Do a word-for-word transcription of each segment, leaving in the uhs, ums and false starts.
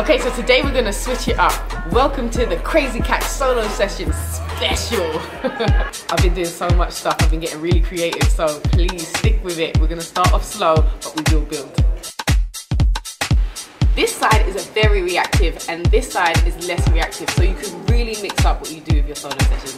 Okay, so today we're gonna switch it up. Welcome to the Crazy Cat Solo Session Special. I've been doing so much stuff, I've been getting really creative, so please stick with it. We're gonna start off slow, but we will build. This side is a very reactive, and this side is less reactive, so you can really mix up what you do with your solo sessions.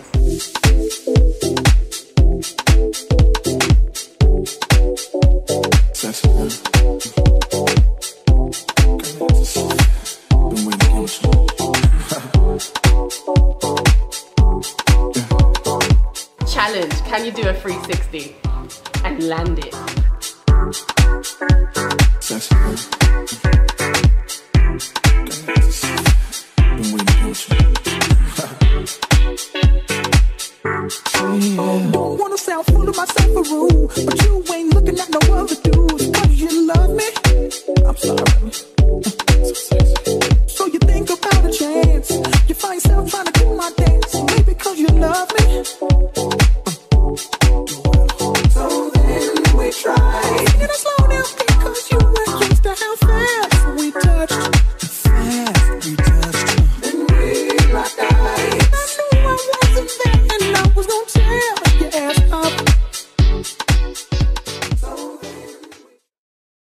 Challenge, can you do a three sixty and land it? Don't wanna sound full of myself a rude, but you ain't looking at no other dudes. Cause you love me, I'm sorry. So you think about a chance, you find yourself trying to do my dance. Maybe cause you love me. So then we try. Singing it slow.